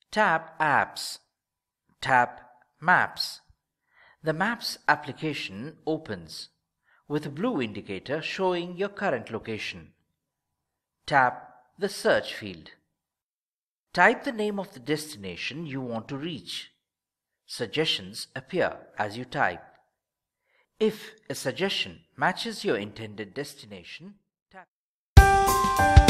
Tap Apps. Tap Maps. The Maps application opens with a blue indicator showing your current location. Tap the Search field. Type the name of the destination you want to reach. Suggestions appear as you type. If a suggestion matches your intended destination, tap